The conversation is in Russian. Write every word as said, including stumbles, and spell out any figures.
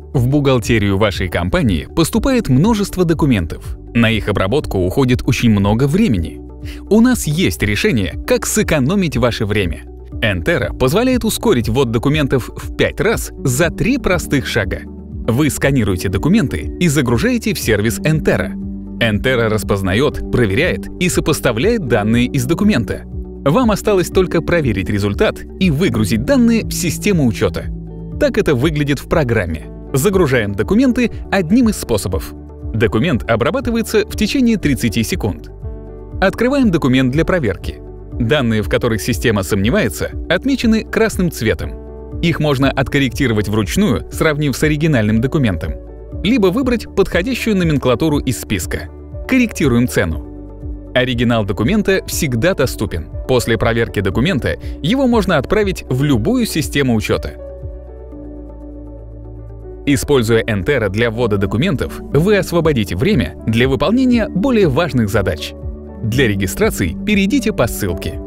В бухгалтерию вашей компании поступает множество документов. На их обработку уходит очень много времени. У нас есть решение, как сэкономить ваше время. Entera позволяет ускорить ввод документов в пять раз за три простых шага. Вы сканируете документы и загружаете в сервис Entera. Entera распознает, проверяет и сопоставляет данные из документа. Вам осталось только проверить результат и выгрузить данные в систему учета. Так это выглядит в программе. Загружаем документы одним из способов. Документ обрабатывается в течение тридцати секунд. Открываем документ для проверки. Данные, в которых система сомневается, отмечены красным цветом. Их можно откорректировать вручную, сравнив с оригинальным документом. Либо выбрать подходящую номенклатуру из списка. Корректируем цену. Оригинал документа всегда доступен. После проверки документа его можно отправить в любую систему учета. Используя Entera для ввода документов, вы освободите время для выполнения более важных задач. Для регистрации перейдите по ссылке.